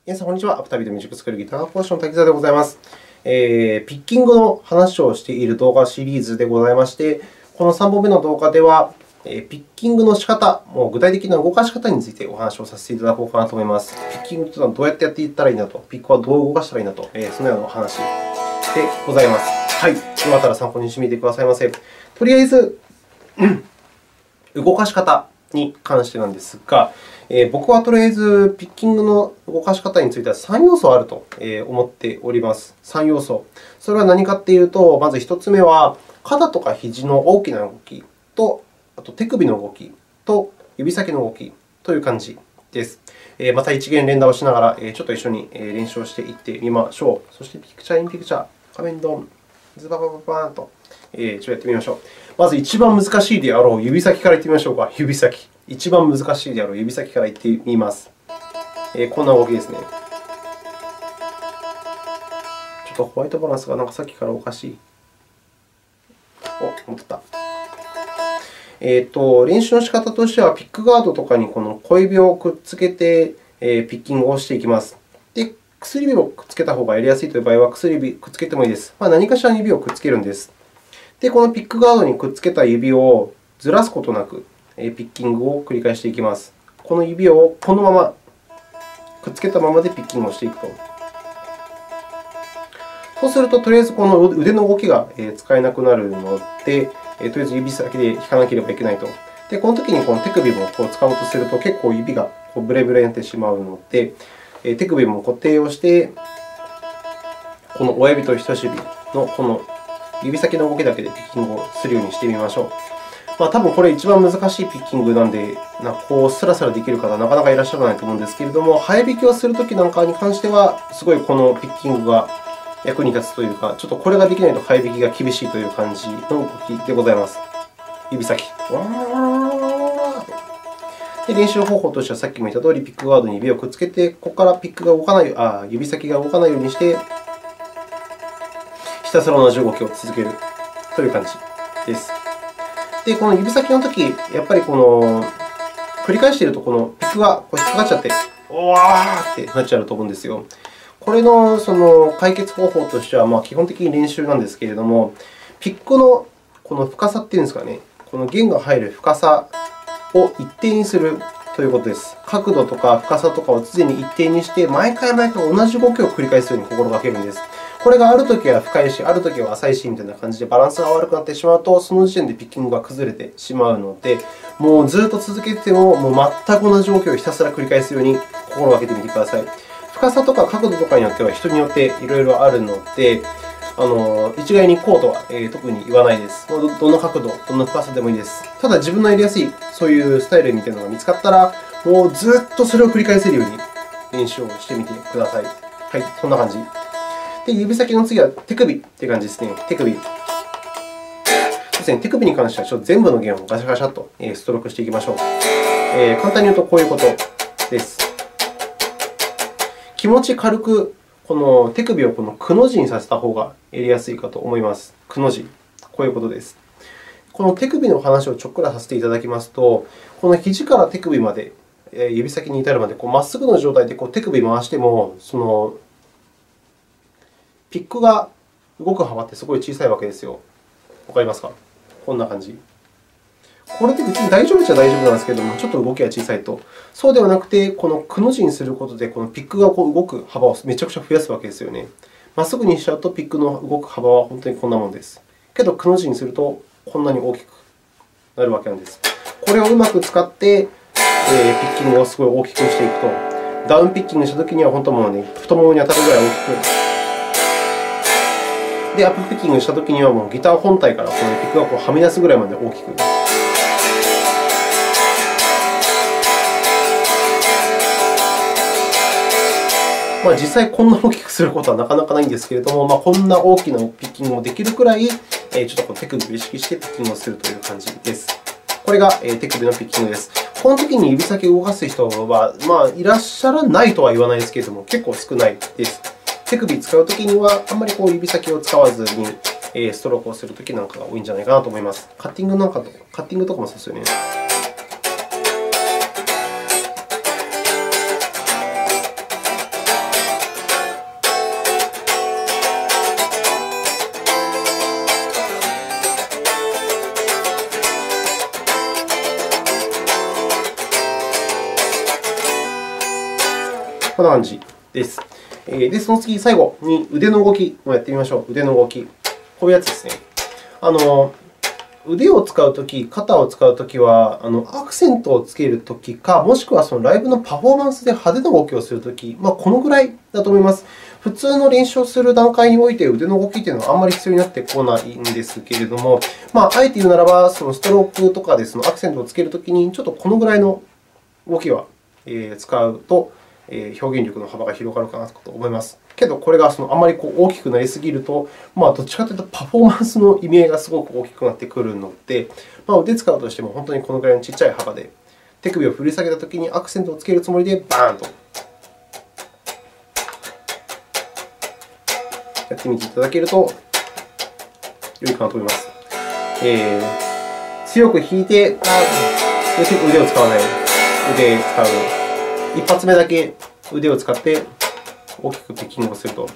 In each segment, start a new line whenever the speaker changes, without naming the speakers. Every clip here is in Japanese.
皆さん、こんにちは。アフタービートミュージックスクールギター講師の滝沢でございます。ピッキングの話をしている動画シリーズでございまして、この3本目の動画では、ピッキングの仕方、具体的な動かし方についてお話をさせていただこうかなと思います。ピッキングというのはどうやってやっていったらいいんだと、ピックはどう動かしたらいいんだと、そのようなお話でございます。はい、よかったら参考にしてみてくださいませ。とりあえず、動かし方に関してなんですが、僕はとりあえずピッキングの動かし方については3要素あると思っております。3要素。それは何かというと、まず1つ目は、肩とか肘の大きな動きと、あと手首の動きと指先の動きという感じです。また一元連打をしながら、ちょっと一緒に練習をしていってみましょう。そして、ピクチャーインピクチャー、画面ドン、ズババババーンと、ちょっとやってみましょう。まず一番難しいであろう指先からいってみましょうか。指先。一番難しいであろう指先からいってみます。こんな動きですね。ちょっとホワイトバランスがさっきからおかしい。お、戻った。練習の仕方としては、ピックガードとかにこの小指をくっつけてピッキングをしていきます。で、薬指をくっつけた方がやりやすいという場合は、薬指くっつけてもいいです。何かしらの指をくっつけるんです。で、このピックガードにくっつけた指をずらすことなく、ピッキングを繰り返していきます。この指をこのままくっつけたままでピッキングをしていくと。そうすると、とりあえずこの腕の動きが使えなくなるので、とりあえず指先で弾かなければいけないと。で、この時にこの手首も使おうとすると、結構指がブレブレになってしまうので、手首も固定をして、この親指と人差し指のこの指先の動きだけでピッキングをするようにしてみましょう。多分これ一番難しいピッキングなので、スラスラできる方はなかなかいらっしゃらないと思うんですけれども、早弾きをするときなんかに関しては、すごいこのピッキングが役に立つというか、ちょっとこれができないと早弾きが厳しいという感じの動きでございます。指先。で、練習方法としては、さっきも言ったとおり、ピックガードに指をくっつけて、ここからピックが動かない指先が動かないようにして、ひたすら同じ動きを続けるという感じです。で、この指先のとき、やっぱり繰り返していると、このピックが引っかかっちゃって、おわーってなっちゃうと思うんですよ。これの解決方法としては、基本的に練習なんですけれども、ピックのこの深さというんですかね、この弦が入る深さを一定にするということです。角度とか深さとかを常に一定にして、毎回同じ動きを繰り返すように心がけるんです。これがあるときは深いし、あるときは浅いしみたいな感じでバランスが悪くなってしまうと、その時点でピッキングが崩れてしまうので、もうずっと続けても全く同じ動きをひたすら繰り返すように心がけてみてください。深さとか角度とかによっては人によっていろいろあるので、一概にこうとは特に言わないです。どんな角度、どんな深さでもいいです。ただ、自分のやりやすいそういうスタイルみたいなのが見つかったら、もうずっとそれを繰り返せるように練習をしてみてください。はい、そんな感じ。で、指先の次は手首という感じですね。手首。手首に関しては全部の弦をガシャガシャとストロークしていきましょう。簡単に言うとこういうことです。気持ち軽くこの手首をくの字にさせた方がやりやすいかと思います。くの字。こういうことです。この手首の話をちょっくらさせていただきますと、この肘から手首まで、指先に至るまでまっすぐの状態で手首を回しても、ピックが動く幅ってすごい小さいわけですよ。わかりますか？こんな感じ。これって別に大丈夫っちゃ大丈夫なんですけれども、ちょっと動きが小さいと。そうではなくて、このくの字にすることで、このピックが動く幅をめちゃくちゃ増やすわけですよね。まっすぐにしちゃうと、ピックの動く幅は本当にこんなものです。けど、くの字にすると、こんなに大きくなるわけなんです。これをうまく使って、ピッキングをすごい大きくしていくと、ダウンピッキングしたときには、本当もう太ももに当たるぐらい大きく。で、アップピッキングしたときには、ギター本体からこのピックがはみ出すぐらいまで大きく。実際、こんな大きくすることはなかなかないんですけれども、こんな大きなピッキングもできるくらい、ちょっと手首を意識してピッキングをするという感じです。これが手首のピッキングです。この時に指先を動かす人はいらっしゃらないとは言わないですけれども、結構少ないです。手首使うときには、あんまり指先を使わずにストロークをするときなんかが多いんじゃないかなと思います。カッティングとかもそうですよね。 こんな感じです。で、その次、最後に腕の動きをやってみましょう。腕の動き。こういうやつですね。腕を使うとき、肩を使うときは、アクセントをつけるときか、もしくはそのライブのパフォーマンスで派手な動きをするとき、このぐらいだと思います。普通の練習をする段階において、腕の動きというのはあんまり必要になってこないんですけれども、あえて言うならば、そのストロークとかでそのアクセントをつけるときに、ちょっとこのぐらいの動きは使うと、表現力の幅が広がるかなと思います。けど、これがあまり大きくなりすぎると、どっちかというとパフォーマンスの意味合いがすごく大きくなってくるので、腕使うとしても本当にこのぐらいの小さい幅で、手首を振り下げたときにアクセントをつけるつもりで、バーンとやってみていただけると良いかなと思います。強く弾いて、腕を使わない。腕を使う。一発目だけ腕を使って大きくピッキングをすると。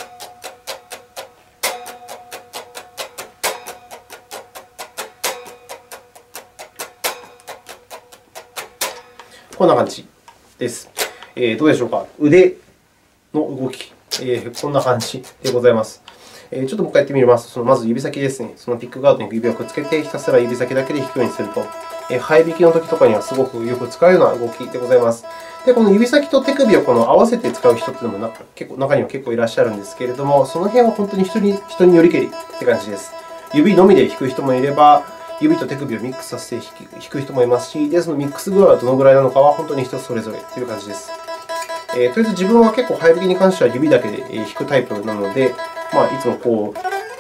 こんな感じです。どうでしょうか。腕の動き、こんな感じでございます。ちょっともう一回やってみます。まず指先ですね。そのピックガードに指をくっつけて、ひたすら指先だけで弾くようにすると、早弾きのときとかにはすごくよく使うような動きでございます。で、この指先と手首を合わせて使う人というのも中には結構いらっしゃるんですけれども、その辺は本当に人によりけりという感じです。指のみで弾く人もいれば、指と手首をミックスさせて弾く人もいますし、で、そのミックス具合はどのぐらいなのかは本当に人それぞれという感じです。とりあえず自分は結構早弾きに関しては指だけで弾くタイプなので、いつも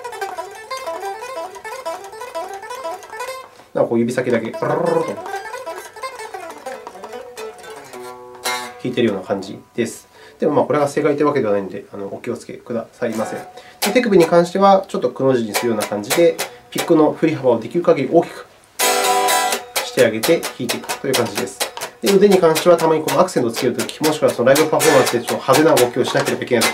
指先だけパラララと弾いているような感じです。でもこれが正解というわけではないので、お気をつけくださいませ。で、手首に関しては、ちょっとくの字にするような感じで、ピックの振り幅をできる限り大きくしてあげて弾いていくという感じです。で、腕に関しては、たまにこのアクセントをつけるとき、もしくはそのライブパフォーマンスでちょっと派手な動きをしなければいけないと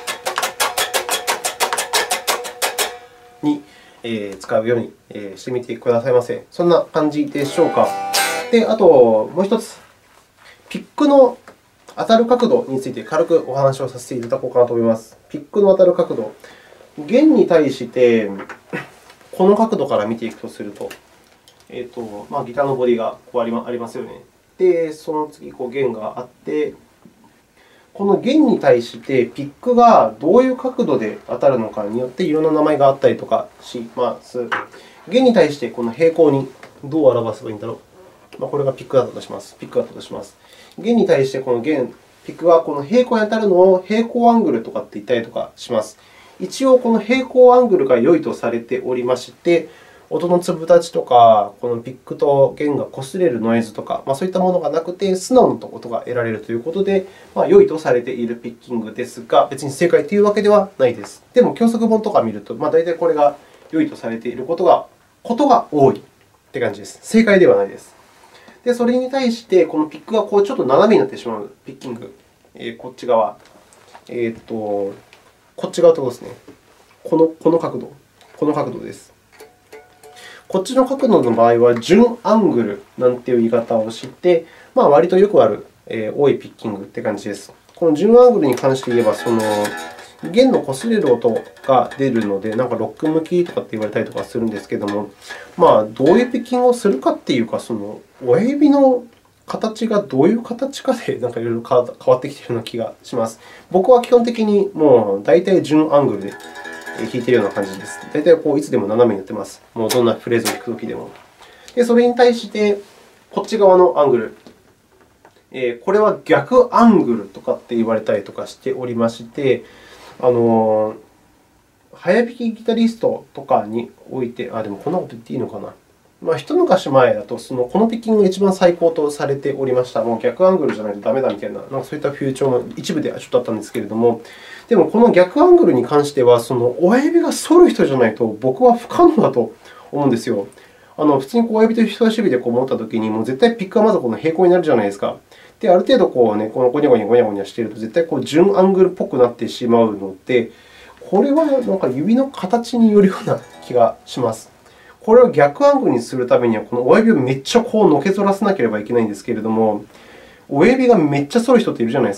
きに使うようにしてみてくださいませ。そんな感じでしょうか。で、あともう一つ、ピックの当たる角度について軽くお話をさせていただこうかなと思います。ピックの当たる角度。弦に対してこの角度から見ていくとすると、ギターのボディがありますよね。で、その次、弦があって、この弦に対してピックがどういう角度で当たるのかによっていろんな名前があったりとかします。弦に対してこの平行にどう表せばいいんだろう。これがピックだったとします。弦に対してこのピックがこの平行に当たるのを平行アングルとかって言ったりとかします。一応、この平行アングルが良いとされておりまして、音の粒立ちとか、このピックと弦が擦れるノイズとか、そういったものがなくて、素直な音が得られるということで、良いとされているピッキングですが、別に正解というわけではないです。でも、教則本とかを見ると、大体これが良いとされていることが多いという感じです。正解ではないです。で、それに対して、このピックがちょっと斜めになってしまうピッキング、こっち側、こっち側ということですね。この角度です。こっちの角度の場合は、準アングルなんていう言い方をして、割とよくある、多いピッキングという感じです。この準アングルに関して言えば、弦の擦れる音が出るので、ロック向きとかって言われたりとかするんですけれども、どういうピッキングをするかっていうか、親指の形がどういう形かでいろいろ変わってきているような気がします。僕は基本的にもう大体準アングルで弾いているような感じです。大体いつでも斜めにやっています。もうどんなフレーズを弾くときでも。で、それに対して、こっち側のアングル。これは逆アングルとかって言われたりとかしておりまして、早弾きギタリストとかにおいて、でもこんなこと言っていいのかな。一昔前だと、このピッキングが一番最高とされておりました。もう逆アングルじゃないとダメだみたいな、そういった風潮も一部ではちょっとあったんですけれども、でもこの逆アングルに関しては、親指が反る人じゃないと僕は不可能だと思うんですよ。普通に親指と人差し指で持ったときに、絶対ピックはまず平行になるじゃないですか。で、ある程度このゴニャゴニャしていると、絶対準アングルっぽくなってしまうので、これは指の形によるような気がします。これを逆アングルにするためには、この親指をめっちゃのけ反らせなければいけないんですけれども、親指がめっちゃ反る人っているじゃないですか。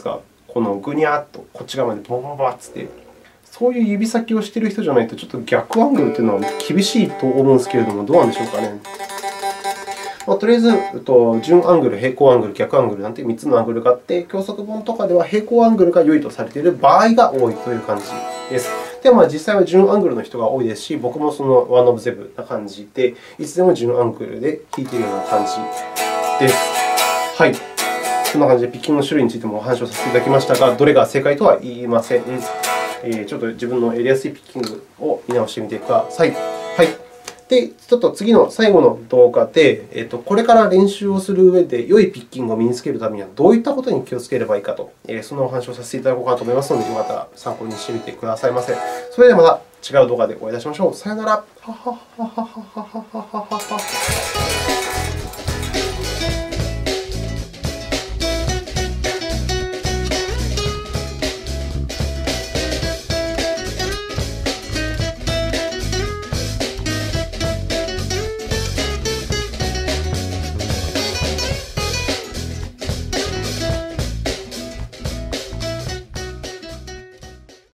このぐにゃっとこっち側までボンボンボンって、そういう指先をしている人じゃないと、ちょっと逆アングルというのは厳しいと思うんですけれども、どうなんでしょうかね。とりあえず、順アングル、平行アングル、逆アングルなんて3つのアングルがあって、教則本とかでは平行アングルが良いとされている場合が多いという感じです。では、実際は順アングルの人が多いですし、僕もそのワンオブゼブな感じで、いつでも順アングルで弾いているような感じです。はい。こんな感じでピッキングの種類についてもお話をさせていただきましたが、どれが正解とは言いません。ちょっと自分のやりやすいピッキングを見直してみてください。はい。で、ちょっと次の最後の動画で、これから練習をする上で良いピッキングを身につけるためにはどういったことに気をつければいいかと、そのお話をさせていただこうかと思いますので、よかったら参考にしてみてくださいませ。それではまた違う動画でお会いいたしましょう。さようなら。